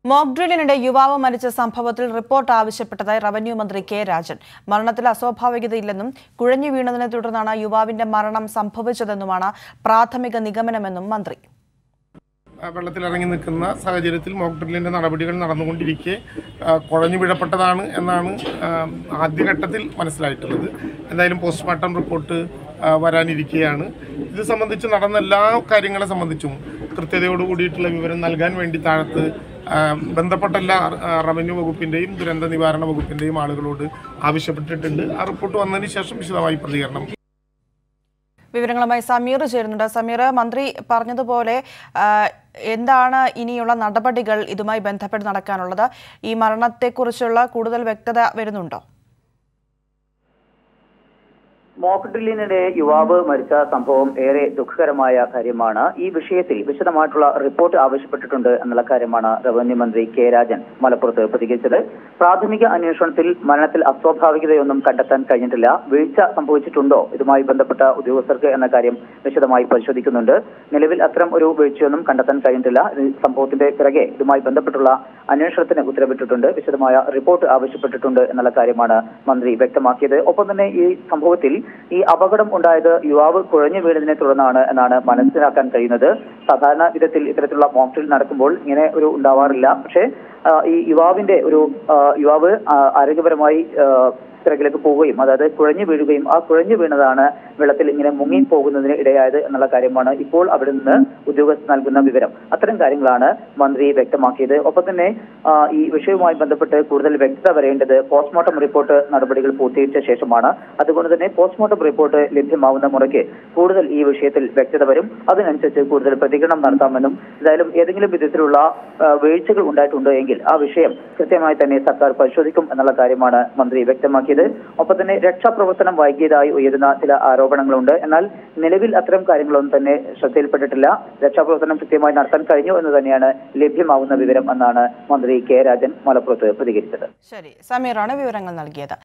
Mock ഡ്രില്ലിനിടെ യുവാവ് മരിച്ച സംഭവത്തിൽ റിപ്പോർട്ട് ആവശ്യപ്പെട്ടതായി റവന്യൂ മന്ത്രി കെ രാജൻ. മരണത്തിൽ അസ്വാഭാവികതയില്ലെന്നും കുഴഞ്ഞു വീണതിനെ തുടർന്നാണ് യുവാവിന്റെ മരണം സംഭവിച്ചതെന്നുമാണ് പ്രാഥമിക നിഗമനമെന്നും മന്ത്രി. വെള്ളത്തിലിറങ്ങി നിൽക്കുന്ന സാഹചര്യത്തിൽ മോക്ക് ഡ്രില്ലിൻ്റെ നടപടികൾ നടന്നുകൊണ്ടിരിക്കെ കുഴഞ്ഞു വീഴപ്പെട്ടതാണ് എന്നാണ് ആദ്യഘട്ടത്തിൽ മനസ്സിലായിട്ടുള്ളത്. എന്തായാലും പോസ്റ്റ്മോർട്ടം റിപ്പോർട്ട് വരാനിരിക്കുകയാണ്. ഇത് സംബന്ധിച്ച് നടന്ന എല്ലാ കാര്യങ്ങളെ സംബന്ധിച്ചും കൃത്യതയോടുകൂടിയിട്ടുള്ള വിവരം നൽകാൻ വേണ്ടി താഴത്ത് ബന്ധപ്പെട്ട എല്ലാ റവന്യൂ വകുപ്പിൻ്റെയും ദുരന്ത നിവാരണ വകുപ്പിൻ്റെയും ആളുകളോട് ആവശ്യപ്പെട്ടിട്ടുണ്ട്. ആ റിപ്പോർട്ട് വന്നതിന് ശേഷം വിശദമായി പ്രതികരണം. വിവരങ്ങളുമായി സമീർ ചേരുന്നുണ്ട്. സമീർ, മന്ത്രി പറഞ്ഞതുപോലെ എന്താണ് ഇനിയുള്ള നടപടികൾ ഇതുമായി ബന്ധപ്പെട്ട് നടക്കാനുള്ളത്? ഈ മരണത്തെക്കുറിച്ചുള്ള കൂടുതൽ വ്യക്തത വരുന്നുണ്ടോ? മോക്ക് ഡ്രില്ലിനിടെ യുവാവ് മരിച്ച സംഭവം ഏറെ ദുഃഖകരമായ കാര്യമാണ്. ഈ വിഷയത്തിൽ വിശദമായിട്ടുള്ള റിപ്പോർട്ട് ആവശ്യപ്പെട്ടിട്ടുണ്ട് എന്നുള്ള കാര്യമാണ് റവന്യൂ മന്ത്രി കെ രാജൻ മലപ്പുറത്ത് പ്രതികരിച്ചത്. പ്രാഥമിക അന്വേഷണത്തിൽ മരണത്തിൽ അസ്വാഭാവികതയൊന്നും കണ്ടെത്താൻ കഴിഞ്ഞിട്ടില്ല. വീഴ്ച സംഭവിച്ചിട്ടുണ്ടോ ഇതുമായി ബന്ധപ്പെട്ട ഉദ്യോഗസ്ഥർക്ക് എന്ന കാര്യം വിശദമായി പരിശോധിക്കുന്നുണ്ട്. നിലവിൽ അത്തരം ഒരു വീഴ്ചയൊന്നും കണ്ടെത്താൻ കഴിഞ്ഞിട്ടില്ല. സംഭവത്തിന്റെ പിറകെ ഇതുമായി ബന്ധപ്പെട്ടുള്ള അന്വേഷണത്തിന് ഉത്തരവിട്ടിട്ടുണ്ട്. വിശദമായ റിപ്പോർട്ട് ആവശ്യപ്പെട്ടിട്ടുണ്ട് എന്നുള്ള കാര്യമാണ് മന്ത്രി വ്യക്തമാക്കിയത്. ഒപ്പം തന്നെ ഈ സംഭവത്തിൽ ഈ അപകടം ഉണ്ടായത് യുവാവ് കുഴഞ്ഞു വീണതിനെ തുടർന്നാണ് എന്നാണ് മനസ്സിലാക്കാൻ കഴിയുന്നത്. സാധാരണ വിധത്തിൽ ഇത്തരത്തിലുള്ള മോക്ക് ഡ്രിൽ നടക്കുമ്പോൾ ഇങ്ങനെ ഒരു ഉണ്ടാവാറില്ല. പക്ഷേ ഈ യുവാവ് ആരോഗ്യപരമായി പിറകിലേക്ക് പോവുകയും അതായത് കുഴഞ്ഞു വീഴുകയും ആ കുഴഞ്ഞു വീണതാണ് വെള്ളത്തിൽ ഇങ്ങനെ മുങ്ങി പോകുന്നതിന് ഇടയായത് എന്നുള്ള കാര്യമാണ് ഇപ്പോൾ അവിടെ നിന്ന് ഉദ്യോഗസ്ഥർ നൽകുന്ന വിവരം. അത്തരം കാര്യങ്ങളാണ് മന്ത്രി വ്യക്തമാക്കിയത്. ഒപ്പം തന്നെ ഈ വിഷയവുമായി ബന്ധപ്പെട്ട് കൂടുതൽ വ്യക്തത വരേണ്ടത് പോസ്റ്റ്മോർട്ടം റിപ്പോർട്ട് നടപടികൾ പൂർത്തീകരിച്ച ശേഷമാണ്. അതുകൊണ്ട് തന്നെ പോസ്റ്റ്മോർട്ടം റിപ്പോർട്ട് ലഭ്യമാവുന്ന മുറയ്ക്ക് കൂടുതൽ ഈ വിഷയത്തിൽ വ്യക്തത വരും. അതിനനുസരിച്ച് കൂടുതൽ പ്രതികരണം നടത്താമെന്നും എന്തായാലും ഏതെങ്കിലും വിധത്തിലുള്ള വീഴ്ചകൾ ഉണ്ടായിട്ടുണ്ട് എങ്കിൽ ആ വിഷയം കൃത്യമായി തന്നെ സർക്കാർ പരിശോധിക്കും എന്നുള്ള കാര്യമാണ് മന്ത്രി വ്യക്തമാക്കിയത്. ഒപ്പം തന്നെ രക്ഷാപ്രവർത്തനം വൈകിയതായി ഉയരുന്ന ചില ആരോപണങ്ങളുണ്ട്. എന്നാൽ നിലവിൽ അത്തരം കാര്യങ്ങളൊന്നും തന്നെ ശ്രദ്ധയിൽപ്പെട്ടിട്ടില്ല. രക്ഷാപ്രവർത്തനം കൃത്യമായി നടത്താൻ കഴിഞ്ഞു എന്ന് തന്നെയാണ് ലഭ്യമാവുന്ന വിവരം എന്നാണ് മന്ത്രി കെ രാജൻ മലപ്പുറത്ത് പ്രതികരിച്ചത്. ശരി, സമീറാണ് വിവരങ്ങൾ നൽകിയത്.